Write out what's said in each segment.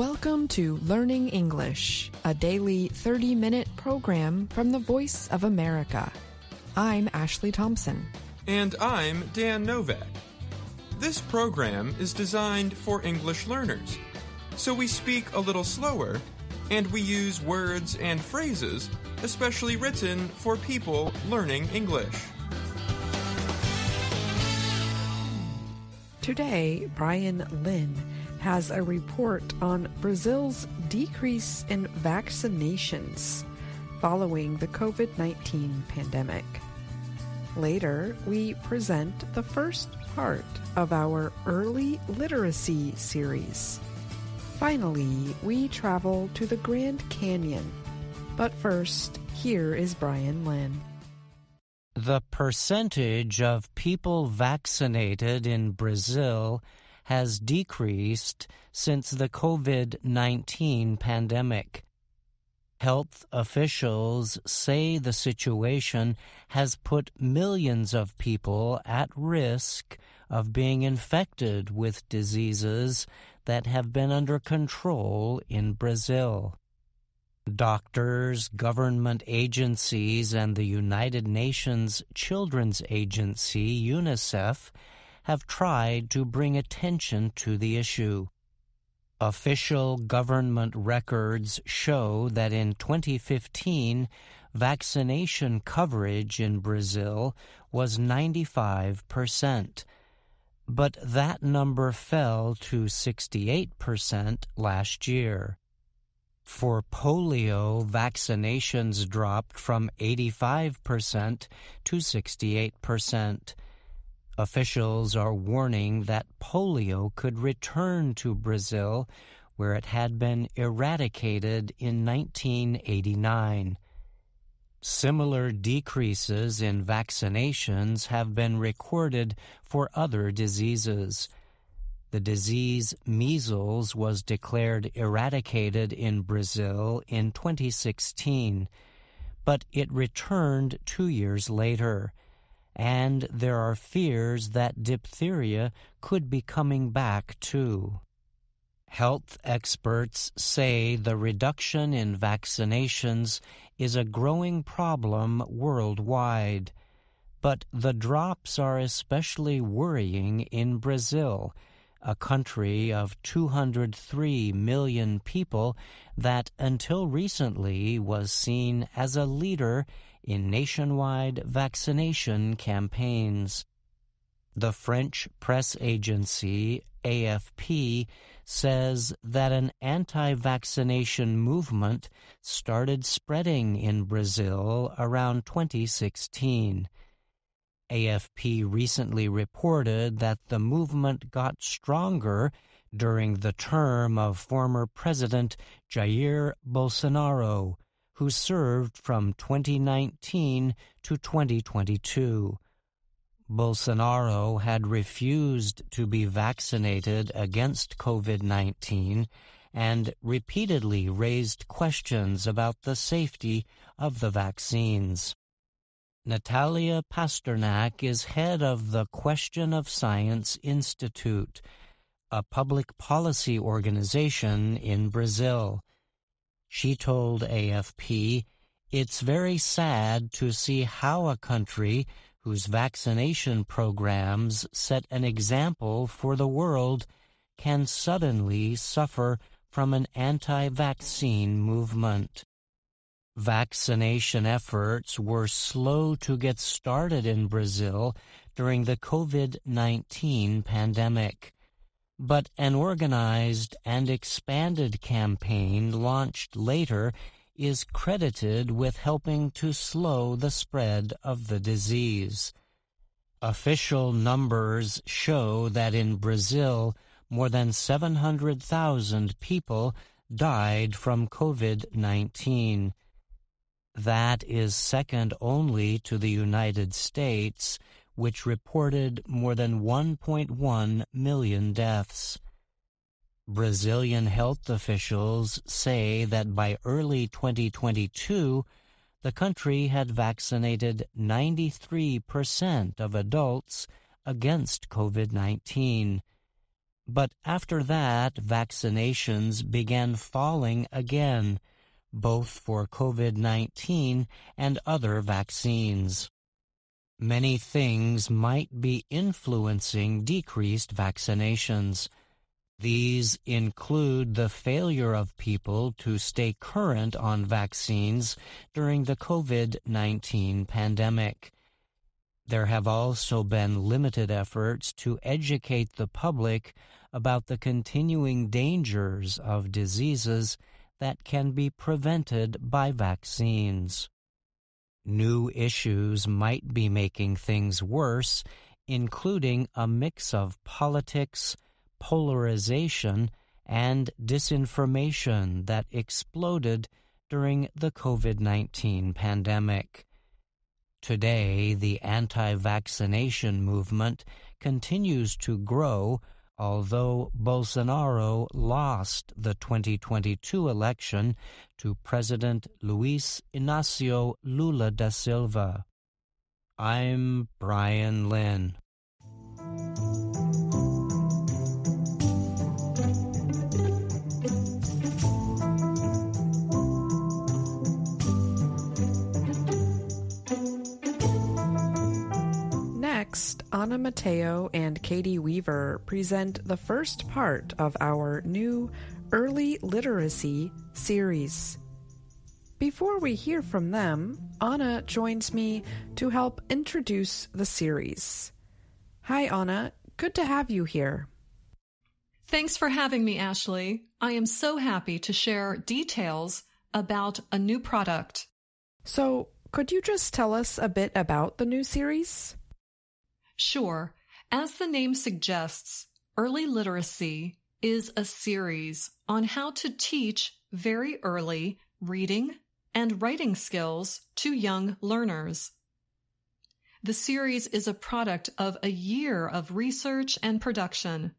Welcome to Learning English, a daily 30-minute program from the Voice of America. I'm Ashley Thompson. And I'm Dan Novak. This program is designed for English learners, so we speak a little slower, and we use words and phrases especially written for people learning English. Today, Brian Lynn has a report on Brazil's decrease in vaccinations following the COVID-19 pandemic. Later, we present the first part of our Early Literacy series. Finally, we travel to the Grand Canyon. But first, here is Brian Lynn. The percentage of people vaccinated in Brazil has decreased since the COVID-19 pandemic. Health officials say the situation has put millions of people at risk of being infected with diseases that have been under control in Brazil. Doctors, government agencies, and the United Nations Children's Agency, UNICEF, have tried to bring attention to the issue. Official government records show that in 2015, vaccination coverage in Brazil was 95%, but that number fell to 68% last year. For polio, vaccinations dropped from 85% to 68%. Officials are warning that polio could return to Brazil, where it had been eradicated in 1989. Similar decreases in vaccinations have been recorded for other diseases. The disease measles was declared eradicated in Brazil in 2016, but it returned 2 years later. And there are fears that diphtheria could be coming back too. Health experts say the reduction in vaccinations is a growing problem worldwide, but the drops are especially worrying in Brazil, a country of 203 million people that until recently was seen as a leader in nationwide vaccination campaigns. The French press agency, AFP, says that an anti-vaccination movement started spreading in Brazil around 2016. AFP recently reported that the movement got stronger during the term of former President Jair Bolsonaro, who served from 2019 to 2022. Bolsonaro had refused to be vaccinated against COVID-19 and repeatedly raised questions about the safety of the vaccines. Natalia Pasternak is head of the Question of Science Institute, a public policy organization in Brazil. She told AFP, "It's very sad to see how a country whose vaccination programs set an example for the world can suddenly suffer from an anti-vaccine movement." Vaccination efforts were slow to get started in Brazil during the COVID-19 pandemic, but an organized and expanded campaign launched later is credited with helping to slow the spread of the disease. Official numbers show that in Brazil, more than 700,000 people died from COVID-19. That is second only to the United States, which reported more than 1.1 million deaths. Brazilian health officials say that by early 2022, the country had vaccinated 93% of adults against COVID-19. But after that, vaccinations began falling again, both for COVID-19 and other vaccines. Many things might be influencing decreased vaccinations. These include the failure of people to stay current on vaccines during the COVID-19 pandemic. There have also been limited efforts to educate the public about the continuing dangers of diseases that can be prevented by vaccines. New issues might be making things worse, including a mix of politics, polarization, and disinformation that exploded during the COVID-19 pandemic. Today, the anti-vaccination movement continues to grow, although Bolsonaro lost the 2022 election to President Luiz Inácio Lula da Silva. I'm Brian Lynn. Next, Anna Mateo and Katie Weaver present the first part of our new Early Literacy series. Before we hear from them, Anna joins me to help introduce the series. Hi, Anna. Good to have you here. Thanks for having me, Ashley. I am so happy to share details about a new product. So, could you just tell us a bit about the new series? Sure. As the name suggests, Early Literacy is a series on how to teach very early reading and writing skills to young learners. The series is a product of a year of research and production.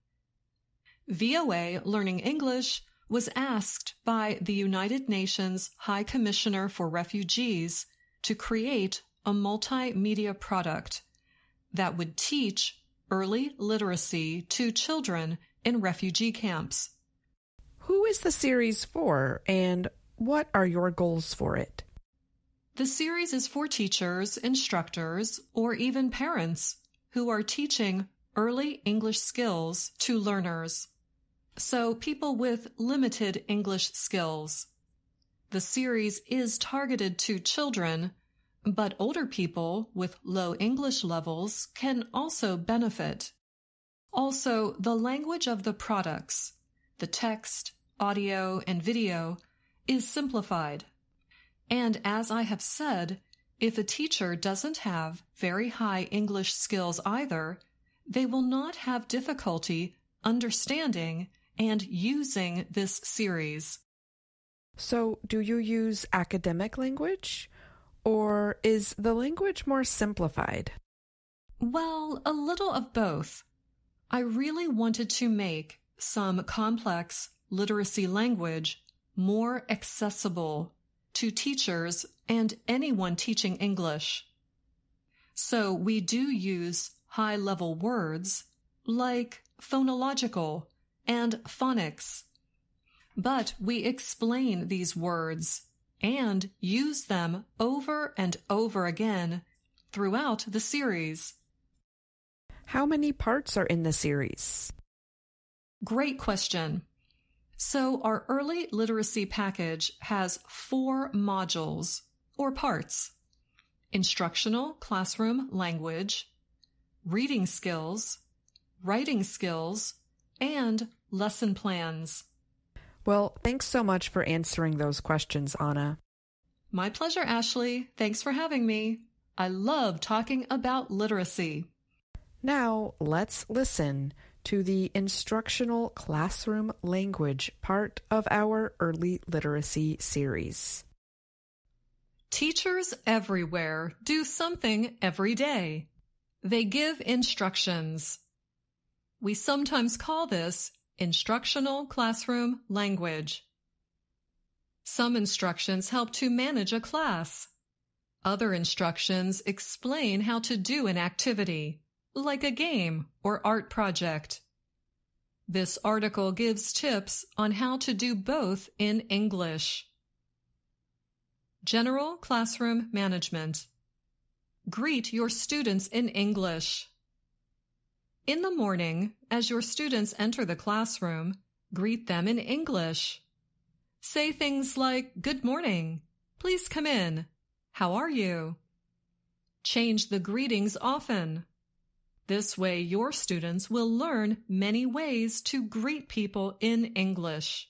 VOA Learning English was asked by the United Nations High Commissioner for Refugees to create a multimedia product that would teach early literacy to children in refugee camps. Who is the series for, and what are your goals for it? The series is for teachers, instructors, or even parents who are teaching early English skills to learners. So people with limited English skills. The series is targeted to children, but older people with low English levels can also benefit. Also, the language of the products, the text, audio, and video, is simplified. And as I have said, if a teacher doesn't have very high English skills either, they will not have difficulty understanding and using this series. So, do you use academic language? Or is the language more simplified? Well, a little of both. I really wanted to make some complex literacy language more accessible to teachers and anyone teaching English. So we do use high-level words like phonological and phonics, but we explain these words and use them over and over again throughout the series. How many parts are in the series? Great question. So our early literacy package has 4 modules or parts: Instructional Classroom Language, Reading Skills, Writing Skills, and Lesson Plans. Well, thanks so much for answering those questions, Anna. My pleasure, Ashley. Thanks for having me. I love talking about literacy. Now, let's listen to the Instructional Classroom Language part of our Early Literacy series. Teachers everywhere do something every day. They give instructions. We sometimes call this Instructional Classroom Language. Some instructions help to manage a class. Other instructions explain how to do an activity, like a game or art project. This article gives tips on how to do both in English. General Classroom Management. Greet your students in English. In the morning, as your students enter the classroom, greet them in English. Say things like, "Good morning," "Please come in," "How are you?" Change the greetings often. This way, your students will learn many ways to greet people in English.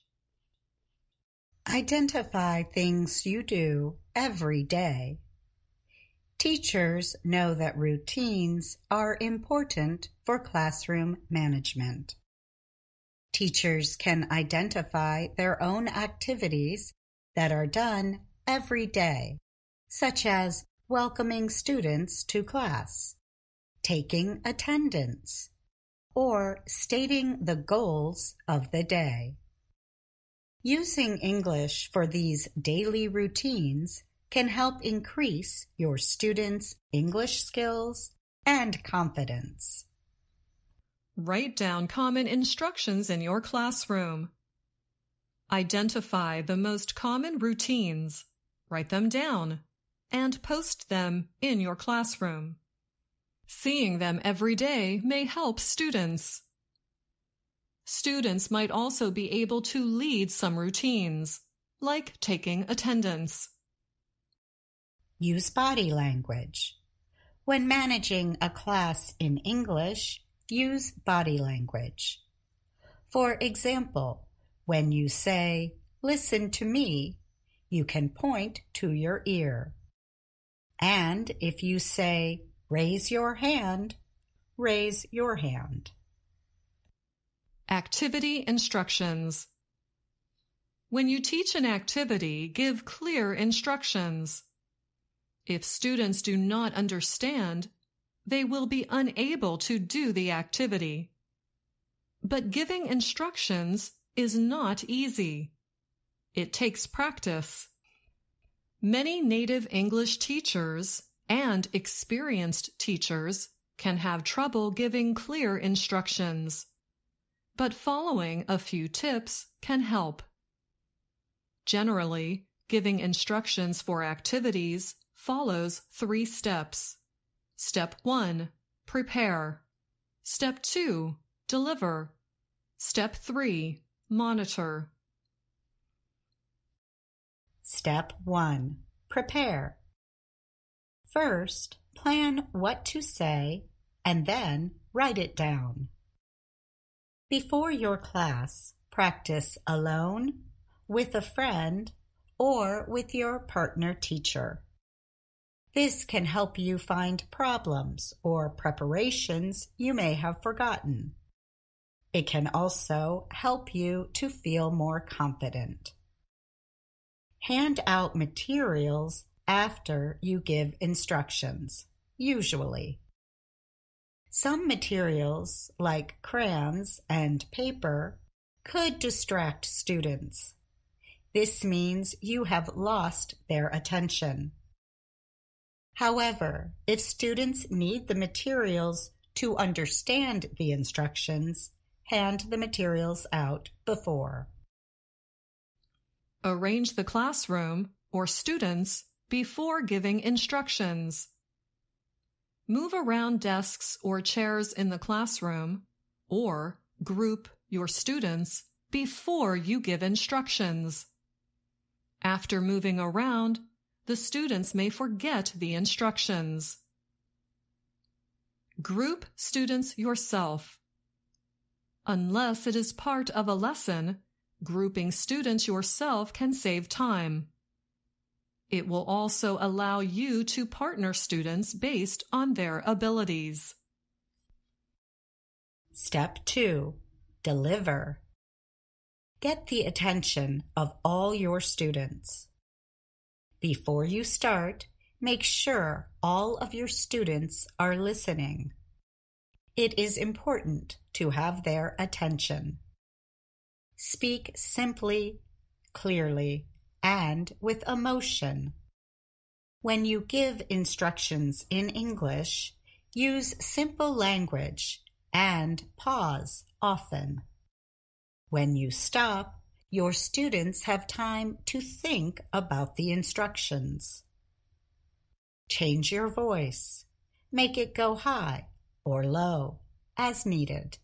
Identify things you do every day. Teachers know that routines are important for classroom management. Teachers can identify their own activities that are done every day, such as welcoming students to class, taking attendance, or stating the goals of the day. Using English for these daily routines can help increase your students' English skills and confidence. Write down common instructions in your classroom. Identify the most common routines, write them down, and post them in your classroom. Seeing them every day may help students. Students might also be able to lead some routines, like taking attendance. Use body language. When managing a class in English, use body language. For example, when you say, "Listen to me," you can point to your ear. And if you say, "Raise your hand," raise your hand. Activity instructions. When you teach an activity, give clear instructions. If students do not understand, they will be unable to do the activity. But giving instructions is not easy. It takes practice. Many native English teachers and experienced teachers can have trouble giving clear instructions, but following a few tips can help. Generally, giving instructions for activities follows 3 steps. Step 1, prepare. Step 2, deliver. Step 3, monitor. Step 1, prepare. First, plan what to say and then write it down. Before your class, practice alone, with a friend, or with your partner teacher. This can help you find problems or preparations you may have forgotten. It can also help you to feel more confident. Hand out materials after you give instructions, usually. Some materials, like crayons and paper, could distract students. This means you have lost their attention. However, if students need the materials to understand the instructions, hand the materials out before. Arrange the classroom or students before giving instructions. Move around desks or chairs in the classroom, or group your students before you give instructions. After moving around, the students may forget the instructions. Group students yourself. Unless it is part of a lesson, grouping students yourself can save time. It will also allow you to partner students based on their abilities. Step 2, deliver. Get the attention of all your students. Before you start, make sure all of your students are listening. It is important to have their attention. Speak simply, clearly, and with emotion. When you give instructions in English, use simple language and pause often. When you stop, your students have time to think about the instructions. Change your voice. Make it go high or low, as needed.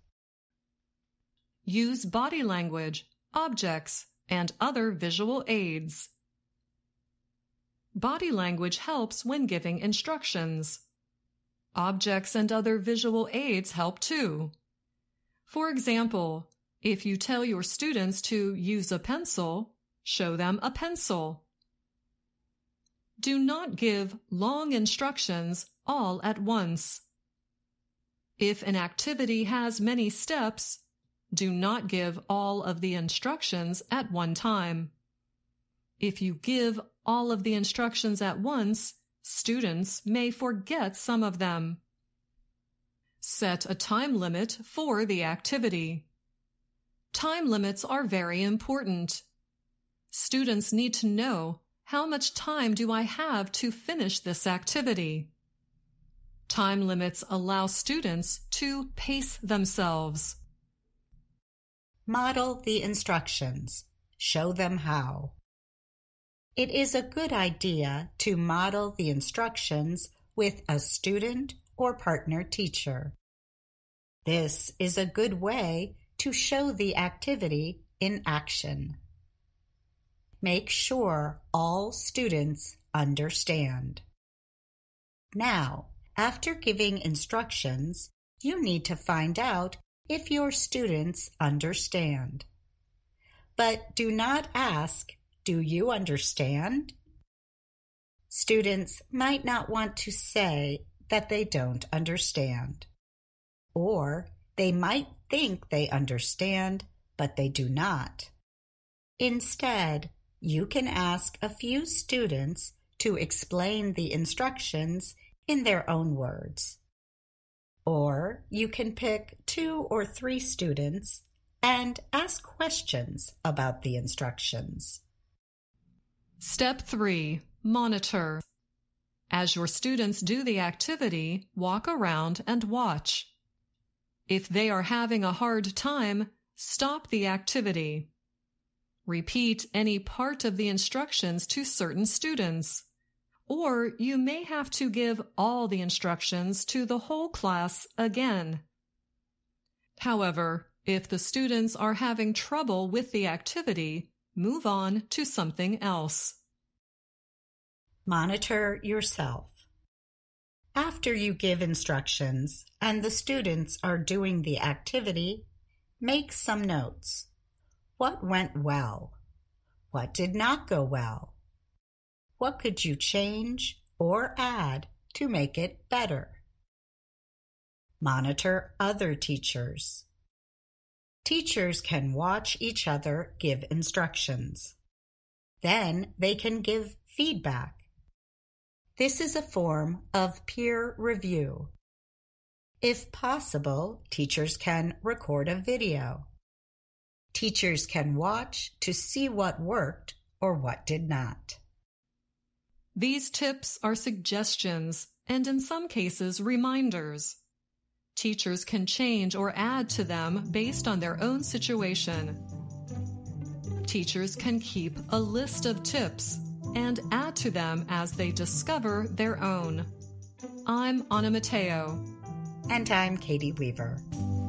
Use body language, objects, and other visual aids. Body language helps when giving instructions. Objects and other visual aids help too. For example, if you tell your students to use a pencil, show them a pencil. Do not give long instructions all at once. If an activity has many steps, do not give all of the instructions at one time. If you give all of the instructions at once, students may forget some of them. Set a time limit for the activity. Time limits are very important. Students need to know, how much time do I have to finish this activity? Time limits allow students to pace themselves. Model the instructions. Show them how. It is a good idea to model the instructions with a student or partner teacher. This is a good way to show the activity in action. Make sure all students understand. Now, after giving instructions, you need to find out if your students understand. But do not ask, "Do you understand?" Students might not want to say that they don't understand. Or they might think they understand, but they do not. Instead, you can ask a few students to explain the instructions in their own words. Or you can pick 2 or 3 students and ask questions about the instructions. Step 3. Monitor. As your students do the activity, walk around and watch. If they are having a hard time, stop the activity. Repeat any part of the instructions to certain students. Or you may have to give all the instructions to the whole class again. However, if the students are having trouble with the activity, move on to something else. Monitor yourself. After you give instructions and the students are doing the activity, make some notes. What went well? What did not go well? What could you change or add to make it better? Monitor other teachers. Teachers can watch each other give instructions. Then they can give feedback. This is a form of peer review. If possible, teachers can record a video. Teachers can watch to see what worked or what did not. These tips are suggestions and in some cases reminders. Teachers can change or add to them based on their own situation. Teachers can keep a list of tips and add to them as they discover their own. I'm Anna Mateo. And I'm Katie Weaver.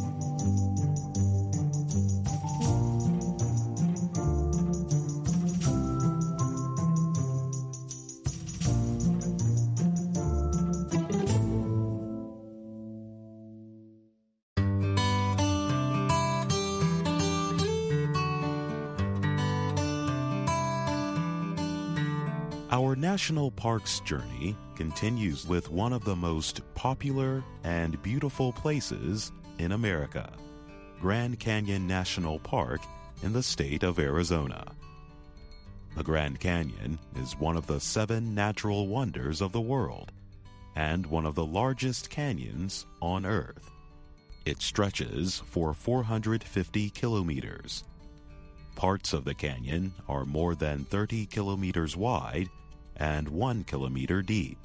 Our National Parks journey continues with one of the most popular and beautiful places in America, Grand Canyon National Park in the state of Arizona. The Grand Canyon is one of the 7 natural wonders of the world and one of the largest canyons on Earth. It stretches for 450 kilometers. Parts of the canyon are more than 30 kilometers wide and 1 kilometer deep.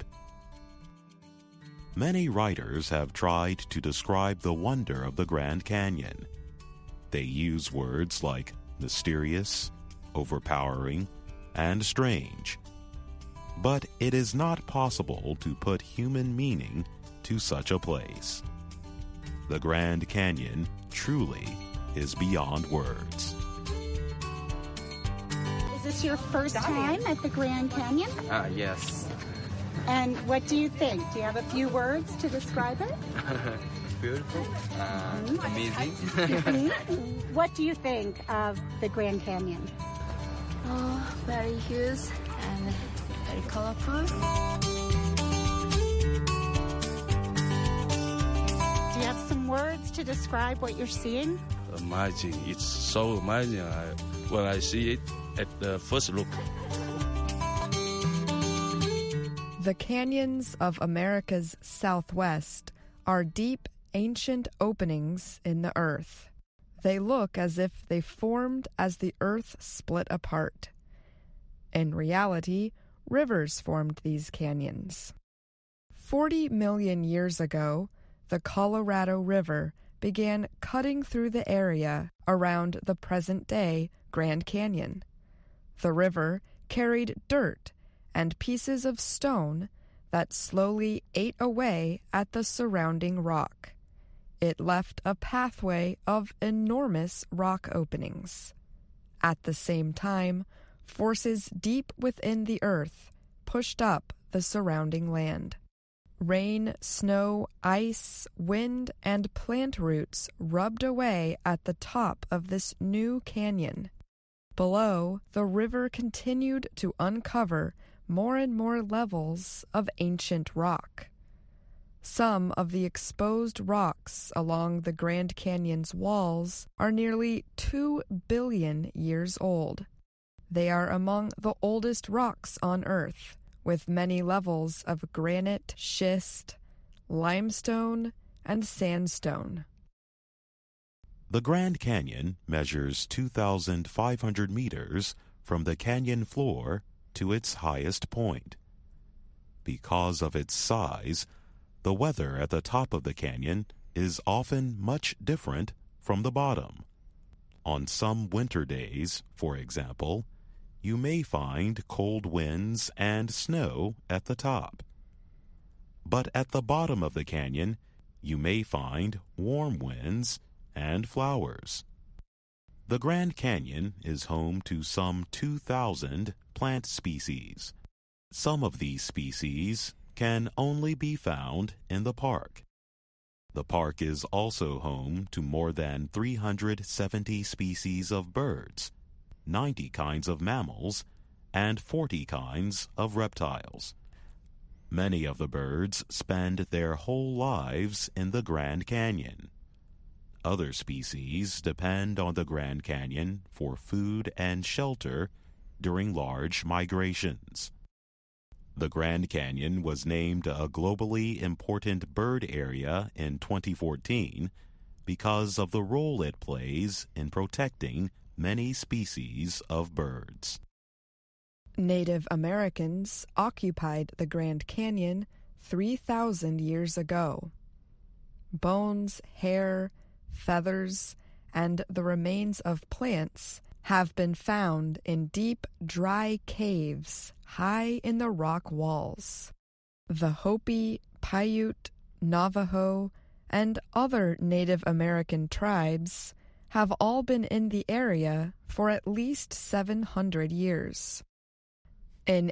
Many writers have tried to describe the wonder of the Grand Canyon. They use words like mysterious, overpowering, and strange. But it is not possible to put human meaning to such a place. The Grand Canyon truly is beyond words. Is this your first time at the Grand Canyon? Yes. And what do you think? Do you have a few words to describe it? Beautiful. Amazing. What do you think of the Grand Canyon? Oh, very huge and very colorful. Do you have some words to describe what you're seeing? Amazing. It's so amazing when I see it at the first look. The canyons of America's Southwest are deep, ancient openings in the earth. They look as if they formed as the earth split apart. In reality, rivers formed these canyons. 40 million years ago, the Colorado River began cutting through the area around the present-day Grand Canyon. The river carried dirt and pieces of stone that slowly ate away at the surrounding rock. It left a pathway of enormous rock openings. At the same time, forces deep within the earth pushed up the surrounding land. Rain, snow, ice, wind, and plant roots rubbed away at the top of this new canyon. Below, the river continued to uncover more and more levels of ancient rock. Some of the exposed rocks along the Grand Canyon's walls are nearly 2 billion years old. They are among the oldest rocks on Earth, with many levels of granite, schist, limestone, and sandstone. The Grand Canyon measures 2,500 meters from the canyon floor to its highest point. Because of its size, the weather at the top of the canyon is often much different from the bottom. On some winter days, for example, you may find cold winds and snow at the top. But at the bottom of the canyon, you may find warm winds and flowers. The Grand Canyon is home to some 2,000 plant species. Some of these species can only be found in the park. The park is also home to more than 370 species of birds, 90 kinds of mammals, and 40 kinds of reptiles. Many of the birds spend their whole lives in the Grand Canyon. Other species depend on the Grand Canyon for food and shelter during large migrations. The Grand Canyon was named a globally important bird area in 2014 because of the role it plays in protecting many species of birds. Native Americans occupied the Grand Canyon 3,000 years ago. Bones, hair, feathers, and the remains of plants have been found in deep, dry caves high in the rock walls. The Hopi, Paiute, Navajo, and other Native American tribes have all been in the area for at least 700 years. In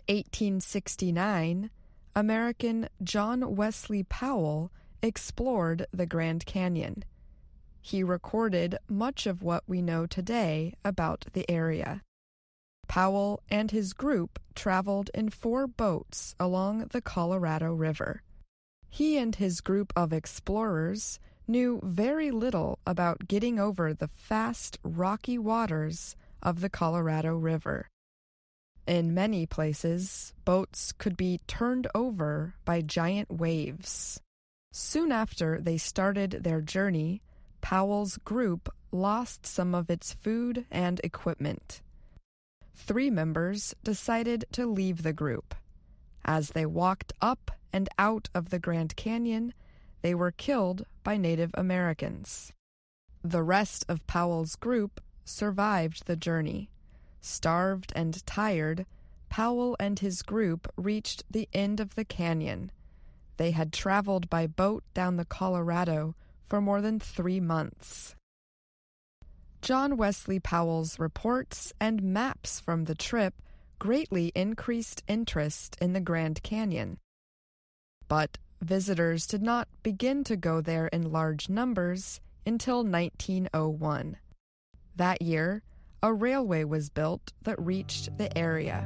1869, American John Wesley Powell explored the Grand Canyon. He recorded much of what we know today about the area. Powell and his group traveled in 4 boats along the Colorado River. He and his group of explorers knew very little about getting over the fast, rocky waters of the Colorado River. In many places, boats could be turned over by giant waves. Soon after they started their journey, Powell's group lost some of its food and equipment. 3 members decided to leave the group. As they walked up and out of the Grand Canyon, they were killed by Native Americans. The rest of Powell's group survived the journey. Starved and tired, Powell and his group reached the end of the canyon. They had traveled by boat down the Colorado for more than 3 months. John Wesley Powell's reports and maps from the trip greatly increased interest in the Grand Canyon. But visitors did not begin to go there in large numbers until 1901. That year, a railway was built that reached the area.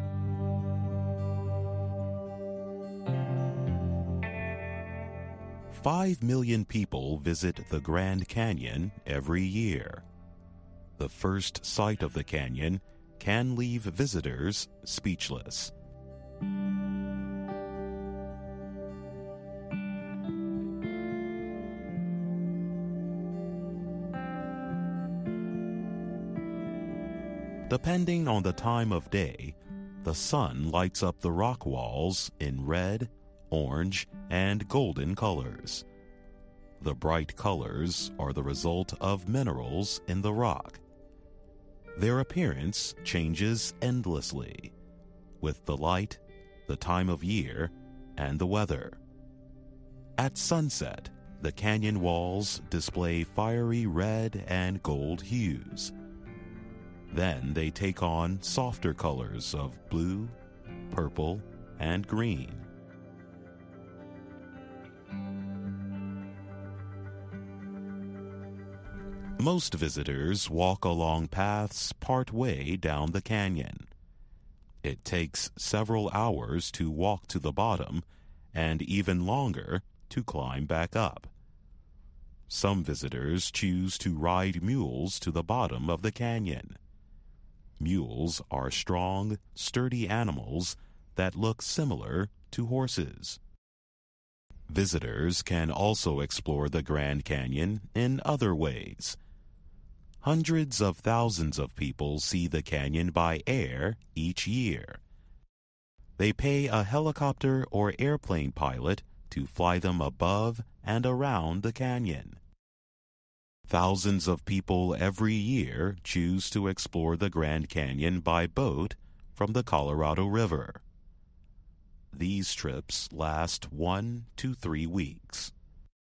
"5 million people visit the Grand Canyon every year. The first sight of the canyon can leave visitors speechless. Depending on the time of day, the sun lights up the rock walls in red, orange, and golden colors. The bright colors are the result of minerals in the rock. Their appearance changes endlessly, with the light, the time of year, and the weather. At sunset, the canyon walls display fiery red and gold hues. Then they take on softer colors of blue, purple, and green. Most visitors walk along paths partway down the canyon. It takes several hours to walk to the bottom and even longer to climb back up. Some visitors choose to ride mules to the bottom of the canyon. Mules are strong, sturdy animals that look similar to horses. Visitors can also explore the Grand Canyon in other ways. Hundreds of thousands of people see the canyon by air each year. They pay a helicopter or airplane pilot to fly them above and around the canyon. Thousands of people every year choose to explore the Grand Canyon by boat from the Colorado River. These trips last 1 to 3 weeks.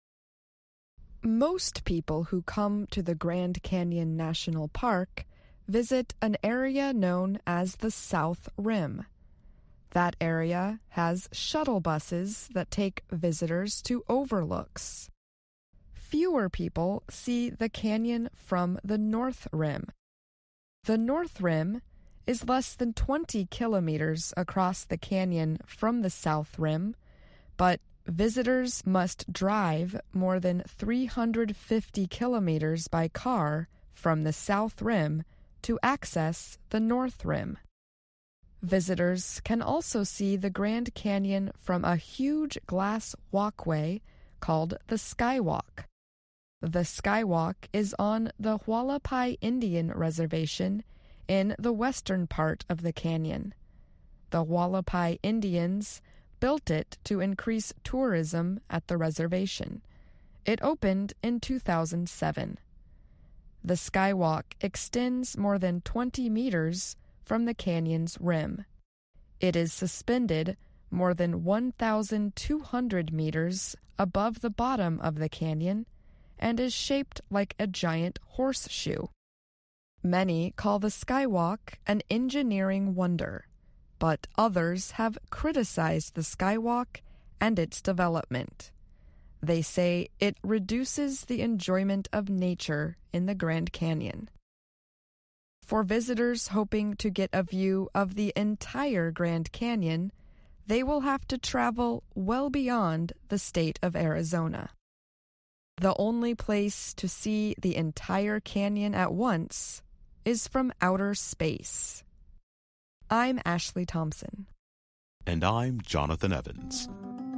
Most people who come to the Grand Canyon National Park visit an area known as the South Rim. That area has shuttle buses that take visitors to overlooks. Fewer people see the canyon from the North Rim. The North Rim is less than 20 kilometers across the canyon from the South Rim, but visitors must drive more than 350 kilometers by car from the South Rim to access the North Rim. Visitors can also see the Grand Canyon from a huge glass walkway called the Skywalk. The Skywalk is on the Hualapai Indian Reservation in the western part of the canyon. The Hualapai Indians built it to increase tourism at the reservation. It opened in 2007. The Skywalk extends more than 20 meters from the canyon's rim. It is suspended more than 1,200 meters above the bottom of the canyon and is shaped like a giant horseshoe. Many call the Skywalk an engineering wonder, but others have criticized the Skywalk and its development. They say it reduces the enjoyment of nature in the Grand Canyon. For visitors hoping to get a view of the entire Grand Canyon, they will have to travel well beyond the state of Arizona. The only place to see the entire canyon at once is from outer space. I'm Ashley Thompson. And I'm Jonathan Evans.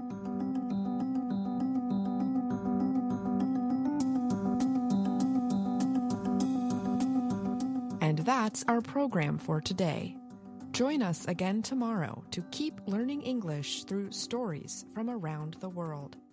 And that's our program for today. Join us again tomorrow to keep learning English through stories from around the world.